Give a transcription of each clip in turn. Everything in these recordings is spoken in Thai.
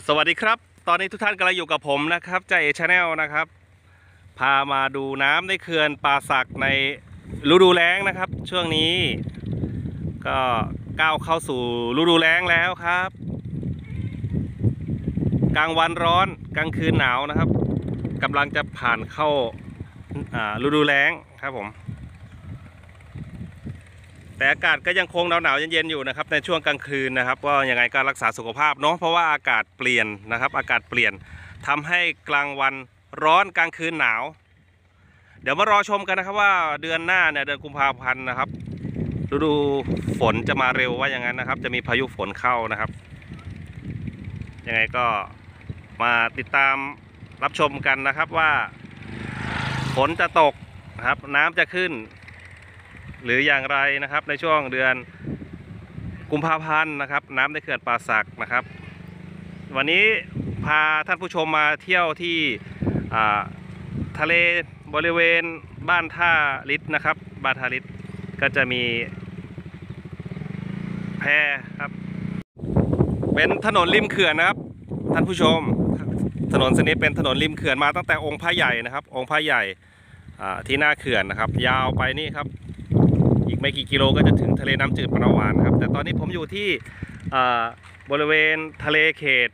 สวัสดีครับตอนนี้ทุกท่านกำลังอยู่กับผมนะครับจ่าเอชาแนลนะครับพามาดูน้ำในเขื่อนป่าสักในฤดูแล้งนะครับช่วงนี้ก็ก้าวเข้าสู่ฤดูแล้งแล้วครับกลางวันร้อนกลางคืนหนาวนะครับกำลังจะผ่านเข้าฤดูแล้งครับผมแต่อากาศก็ยังคงหนาวๆเย็นๆอยู่นะครับในช่วงกลางคืนนะครับก็ยังไงก็รักษาสุขภาพเนาะเพราะว่าอากาศเปลี่ยนนะครับอากาศเปลี่ยนทำให้กลางวันร้อนกลางคืนหนาวเดี๋ยวมารอชมกันนะครับว่าเดือนหน้าเนี่ยเดือนกุมภาพันธ์นะครับฤดูฝนจะมาเร็วว่าอย่างนั้นนะครับจะมีพายุฝนเข้านะครับยังไงก็มาติดตามรับชมกันนะครับว่าฝนจะตกนะครับน้ำจะขึ้นหรืออย่างไรนะครับในช่วงเดือนกุมภาพันธ์นะครับน้ำในเขื่อนป่าสักนะครับวันนี้พาท่านผู้ชมมาเที่ยวที่ทะเลบริเวณบ้านท่าลิศนะครับบ้านท่าลิศก็จะมีแพครับเป็นถนนริมเขื่อนนะครับท่านผู้ชมถนนเส้นนี้เป็นถนนริมเขื่อนมาตั้งแต่องค์พระใหญ่นะครับองค์พระใหญ่ที่หน้าเขื่อนนะครับยาวไปนี่ครับอีกไม่กี่กิโลก็จะถึงทะเลน้ำจืดปนาวานครับแต่ตอนนี้ผมอยู่ที่บริเวณทะเลเขต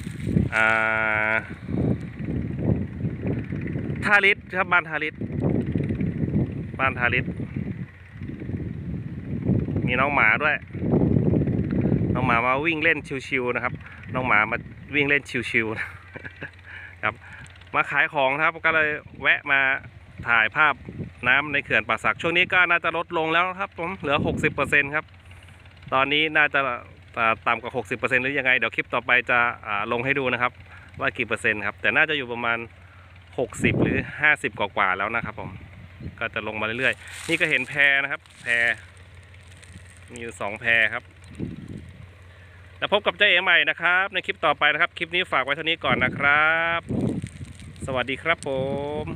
ท่าลิศครับบ้านท่าลิศมีน้องหมาด้วยน้องหมามาวิ่งเล่นชิวๆนะครับน้องหมามาวิ่งเล่นชิวๆครับมาขายของครับก็เลยแวะมาถ่ายภาพน้ำในเขื่อนป่าสักช่วงนี้ก็น่าจะลดลงแล้วครับผมเหลือ 60% ครับตอนนี้น่าจะต่ำกว่า 60% หรือยังไงเดี๋ยวคลิปต่อไปจะลงให้ดูนะครับว่ากี่เปอร์เซ็นต์ครับแต่น่าจะอยู่ประมาณ60หรือ50กว่าแล้วนะครับผมก็จะลงมาเรื่อยๆนี่ก็เห็นแพนะครับแพมีอยู่2แพครับแล้วพบกับเจ้าเอ๋ใหม่นะครับในคลิปต่อไปนะครับคลิปนี้ฝากไว้เท่านี้ก่อนนะครับสวัสดีครับผม